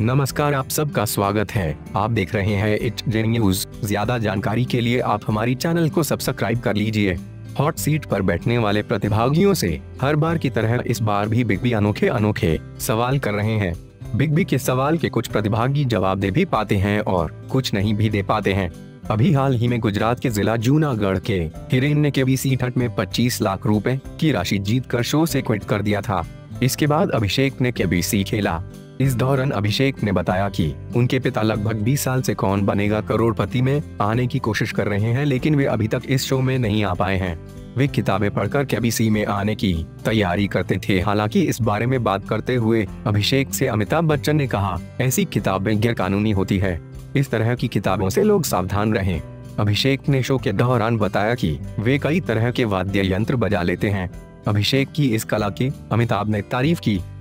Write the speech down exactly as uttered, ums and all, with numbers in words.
नमस्कार, आप सबका स्वागत है। आप देख रहे हैं इट न्यूज। ज्यादा जानकारी के लिए आप हमारी चैनल को सब्सक्राइब कर लीजिए। हॉट सीट पर बैठने वाले प्रतिभागियों से हर बार की तरह इस बार भी बिग बी अनोखे अनोखे सवाल कर रहे हैं। बिग बी के सवाल के कुछ प्रतिभागी जवाब दे भी पाते हैं और कुछ नहीं भी दे पाते हैं। अभी हाल ही में गुजरात के जिला जूनागढ़ के हिरेन ने केबीसी ठट में पच्चीस लाख रुपए की राशि जीतकर शो से क्विट कर दिया था। इसके बाद अभिषेक ने केबीसी खेला। इस दौरान अभिषेक ने बताया कि उनके पिता लगभग बीस साल से कौन बनेगा करोड़पति में आने की कोशिश कर रहे हैं, लेकिन वे अभी तक इस शो में नहीं आ पाए हैं। वे किताबें पढ़कर केबीसी में आने की तैयारी करते थे। हालांकि इस बारे में बात करते हुए अभिषेक से अमिताभ बच्चन ने कहा, ऐसी किताबें गैर कानूनी होती है, इस तरह की किताबों से लोग सावधान रहें। अभिषेक ने शो के दौरान बताया कि वे कई तरह के वाद्य यंत्र बजा लेते हैं। अभिषेक की इस कला की अमिताभ ने तारीफ की।